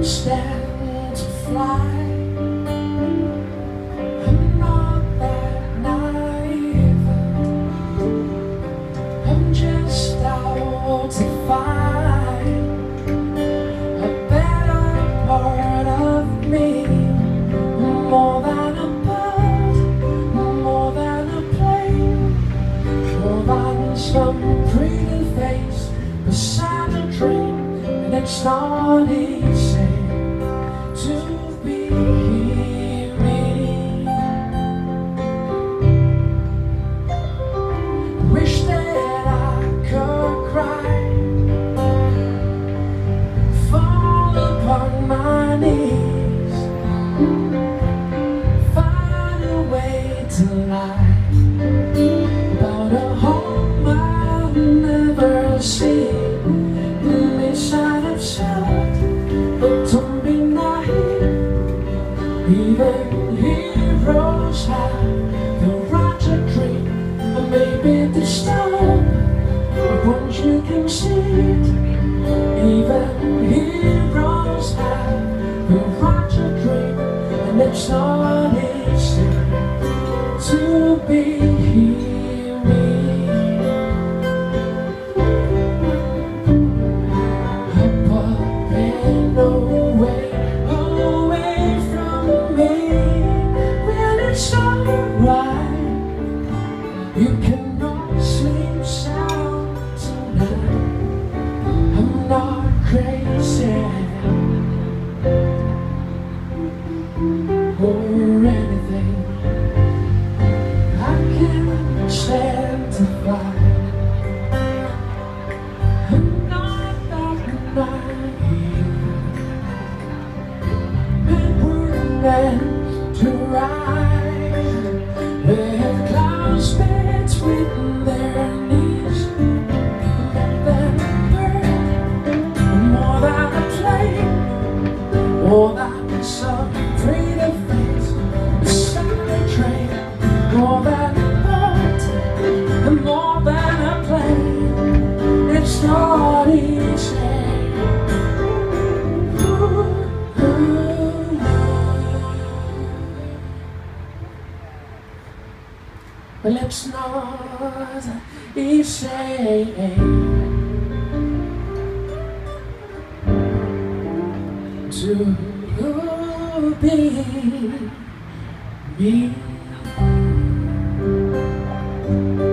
stand to fly. I'm not that naive. I'm just out to find a better part of me. More than a bird, more than a plane, more than some pretty face beside a dream. And it's not easy to be me. Wish that I could cry, fall upon my knees, find a way to lie about a home I'll never see. But don't be naive. Even heroes have the right to dream, and maybe to stop. But once you can see it, even heroes have the right to dream, and it's not easy to be me. Away from me, when it's alright, you cannot sleep sound tonight. I'm not crazy or anything. I can't stand to fly. I'm not that naive. Meant to ride, they have clouds between their knees. More than a bird, more than a plane, more than some pretty face beside a train. More than a bird, and more than a plane. It's not easy. Well, it's not easy to be me.